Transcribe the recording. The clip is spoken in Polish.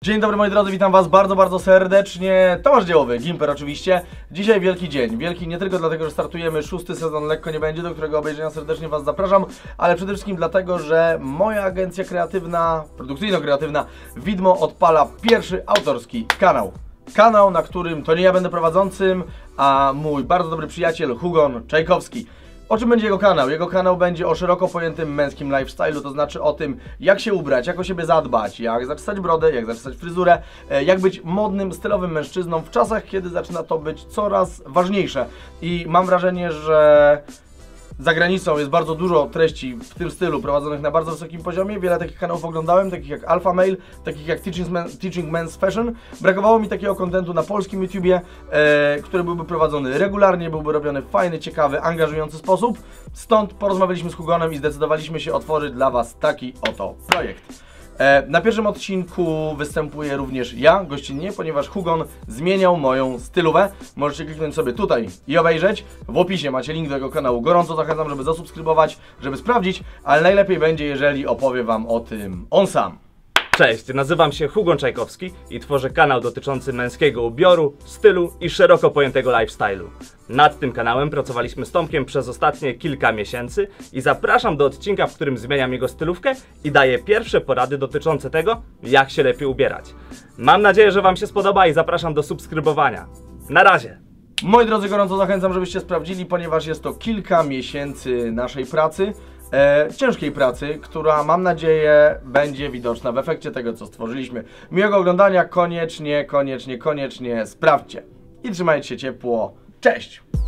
Dzień dobry moi drodzy, witam was bardzo serdecznie. Tomasz Dziełowy, Gimper oczywiście. Dzisiaj wielki dzień, wielki nie tylko dlatego, że startujemy 6. sezon Lekko Nie Będzie, do którego obejrzenia serdecznie was zapraszam, ale przede wszystkim dlatego, że moja agencja kreatywna, produkcyjno-kreatywna Widmo odpala pierwszy autorski kanał. Kanał, na którym to nie ja będę prowadzącym, a mój bardzo dobry przyjaciel Hugon Czajkowski. O czym będzie jego kanał? Jego kanał będzie o szeroko pojętym męskim lifestyle'u, to znaczy o tym, jak się ubrać, jak o siebie zadbać, jak zaczesać brodę, jak zaczesać fryzurę, jak być modnym, stylowym mężczyzną w czasach, kiedy zaczyna to być coraz ważniejsze. I mam wrażenie, że za granicą jest bardzo dużo treści w tym stylu prowadzonych na bardzo wysokim poziomie. Wiele takich kanałów oglądałem, takich jak Alpha Male, takich jak Teaching Men's Fashion. Brakowało mi takiego kontentu na polskim YouTubie, który byłby prowadzony regularnie, byłby robiony w fajny, ciekawy, angażujący sposób. Stąd porozmawialiśmy z Hugonem i zdecydowaliśmy się otworzyć dla was taki oto projekt. Na pierwszym odcinku występuję również ja, gościnnie, ponieważ Hugon zmieniał moją stylówę. Możecie kliknąć sobie tutaj i obejrzeć. W opisie macie link do jego kanału. Gorąco zachęcam, żeby zasubskrybować, żeby sprawdzić, ale najlepiej będzie, jeżeli opowie wam o tym on sam. Cześć, nazywam się Hugon Czajkowski i tworzę kanał dotyczący męskiego ubioru, stylu i szeroko pojętego lifestyle'u. Nad tym kanałem pracowaliśmy z Tomkiem przez ostatnie kilka miesięcy i zapraszam do odcinka, w którym zmieniam jego stylówkę i daję pierwsze porady dotyczące tego, jak się lepiej ubierać. Mam nadzieję, że wam się spodoba i zapraszam do subskrybowania. Na razie! Moi drodzy, gorąco zachęcam, żebyście sprawdzili, ponieważ jest to kilka miesięcy naszej pracy. Ciężkiej pracy, która mam nadzieję będzie widoczna w efekcie tego, co stworzyliśmy. Miłego oglądania, koniecznie sprawdźcie. I trzymajcie się ciepło. Cześć!